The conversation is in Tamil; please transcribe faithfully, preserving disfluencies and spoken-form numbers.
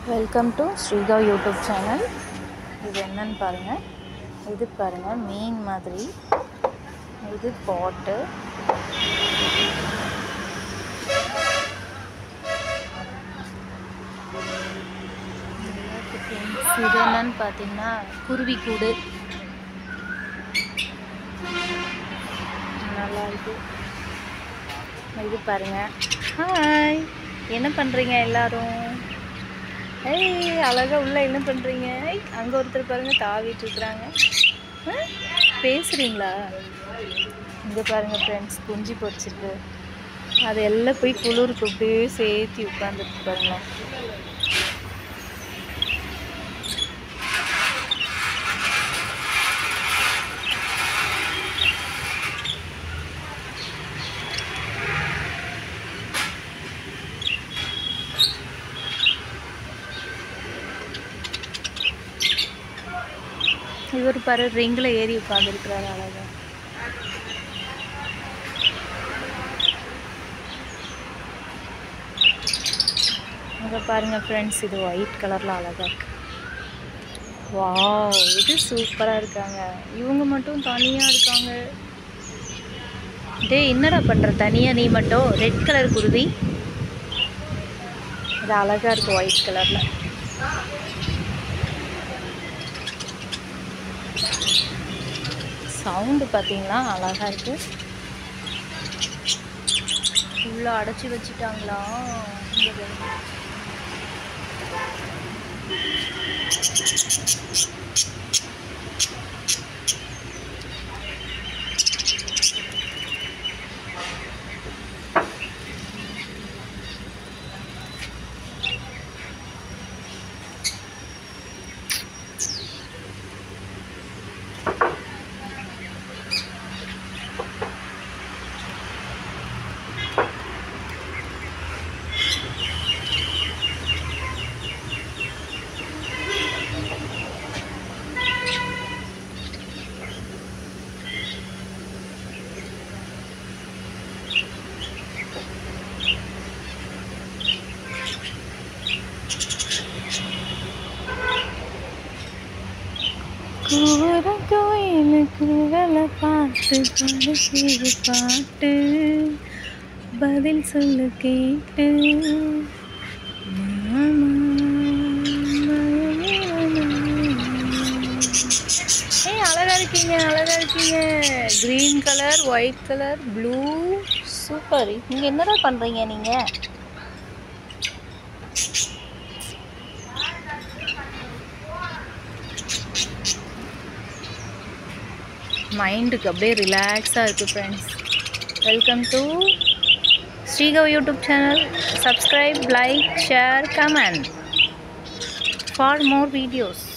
Welcome to Srikav YouTube channel. இது என்னன்னு பாருங்கள். இது பாருங்கள் மீன் மாதிரி. இது பாட்டு. இது என்னன்னு பார்த்தீங்கன்னா குருவி கூடு. நல்லா இருக்கு. இது பாருங்கள். ஹாய், என்ன பண்ணுறீங்க எல்லோரும்? ஏய், அழகாக உள்ள என்ன பண்ணுறீங்க? அங்கே ஒருத்தர் பாருங்கள் தாவிட்டு இருக்கிறாங்க. பேசுகிறீங்களா? இங்கே பாருங்கள் ஃப்ரெண்ட்ஸ், குஞ்சு பொரிச்சிருக்கு. அது எல்லாம் போய் குளிருக்கு அப்படியே சேர்த்து உட்காந்துருக்கு பாருங்களேன். இவர் பாரு ரிங்கில் ஏறி உட்காந்துருக்கிறாரு அழகா. அங்கே பாருங்கள் ஃப்ரெண்ட்ஸ், இது ஒயிட் கலரில் அழகாக இருக்கு. வாவ், இது சூப்பராக இருக்காங்க. இவங்க மட்டும் தனியாக இருக்காங்க. டே, என்னடா பண்ணுற தனியாக நீ மட்டும்? ரெட் கலர் குருவி. இது அழகாக இருக்குது ஒயிட் கலரில். சவுண்டு பார்த்தீங்களா அழகாக இருக்குது. ஃபுல்லாக அடைச்சி வச்சுட்டாங்களா? இங்கே கூற கோயிலுக்கு வேலை பாட்டு படுக்கிற பாட்டு பதில் சொல்லு கேட்டு. ஏய், அழகா இருக்கீங்க, அழகா இருக்கீங்க. Green colour, white colour, blue, super. நீங்க என்னடா பண்றீங்க நீங்க? மைண்டுக்கு அப்படியே ரிலாக்ஸாக இருக்குது friends. Welcome to Srikav YouTube channel. Subscribe, like, share, comment for more videos.